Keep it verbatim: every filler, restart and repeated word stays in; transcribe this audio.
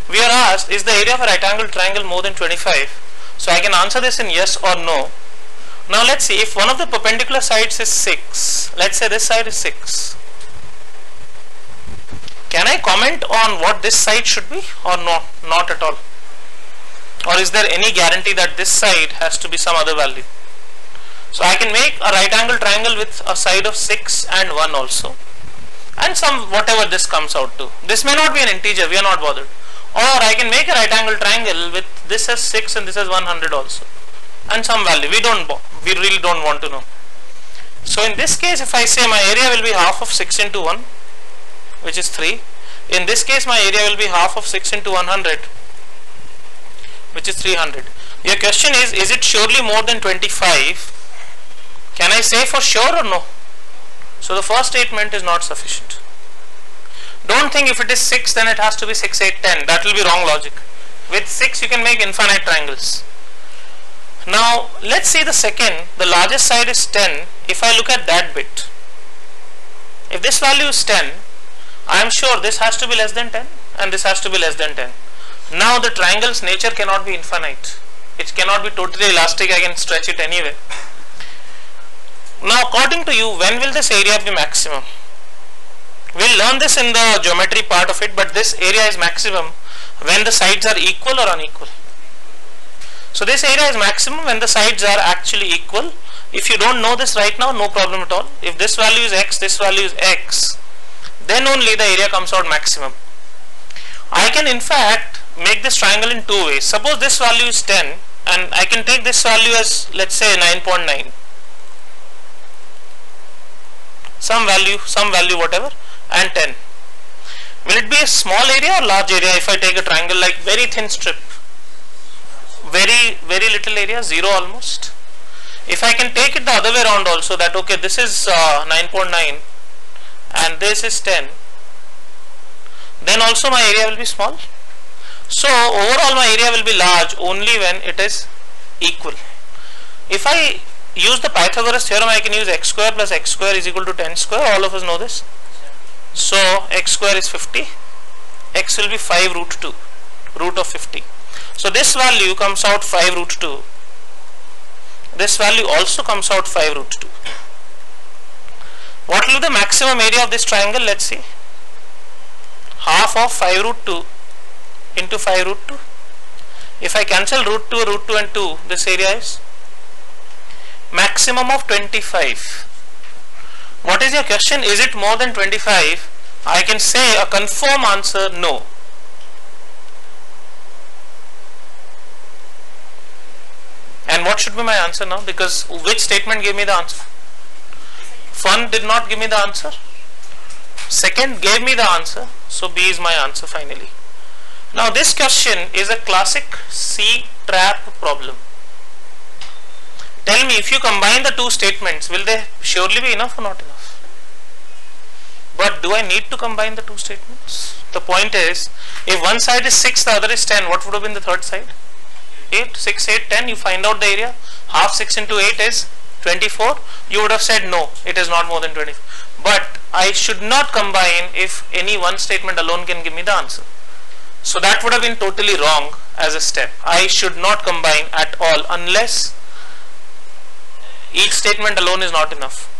We are asked, is the area of a right angle triangle more than twenty-five? So I can answer this in yes or no. Now let's see, if one of the perpendicular sides is six, let's say this side is six, can I comment on what this side should be or no? Not at all. Or is there any guarantee that this side has to be some other value? So I can make a right angle triangle with a side of six and one also, and some whatever this comes out to. This may not be an integer, we are not bothered. Or I can make a right angle triangle with this as six and this as one hundred also, and some value. We don't, we really don't want to know. So in this case, if I say my area will be half of six into one, which is three. In this case, my area will be half of six into one hundred, which is three hundred. Your question is, is it surely more than twenty-five? Can I say for sure or no? So the first statement is not sufficient. Don't think if it is six then it has to be six, eight, ten. That will be wrong logic. With six you can make infinite triangles. Now let's see the second. The largest side is ten. If I look at that bit, if this value is ten, I am sure this has to be less than ten and this has to be less than ten. Now the triangle's nature cannot be infinite. It cannot be totally elastic. I can stretch it anyway. Now according to you, when will this area be maximum? We'll learn this in the geometry part of it, but this area is maximum when the sides are equal or unequal. So this area is maximum when the sides are actually equal. If you don't know this right now, no problem at all. If this value is x, this value is x, then only the area comes out maximum. I can in fact make this triangle in two ways. Suppose this value is ten and I can take this value as, let's say, nine point nine. Some value, some value whatever, and ten. Will it be a small area or large area if I take a triangle like very thin strip? Very, very little area, zero almost. If I can take it the other way around also, that okay, this is uh, nine point nine and this is ten, then also my area will be small. So overall my area will be large only when it is equal. If I use the Pythagoras theorem, I can use x square plus x square is equal to ten square. All of us know this. So x square is fifty, x will be five root two, root of fifty. So this value comes out five root two. This value also comes out five root two. What will be the maximum area of this triangle? Let's see. Half of five root two into five root two. If I cancel root two, root two and two, this area is maximum of twenty-five. What is your question? Is it more than twenty-five? I can say a confirm answer, no. And what should be my answer now? Because which statement gave me the answer? One did not give me the answer. Second gave me the answer. So B is my answer finally. Now this question is a classic C trap problem. Tell me, if you combine the two statements, will they surely be enough or not enough? But do I need to combine the two statements? The point is, if one side is six, the other is ten, what would have been the third side? eight, six, eight, ten, you find out the area. Half six into eight is twenty-four. You would have said no, it is not more than twenty-four. But I should not combine if any one statement alone can give me the answer. So that would have been totally wrong as a step. I should not combine at all unless each statement alone is not enough.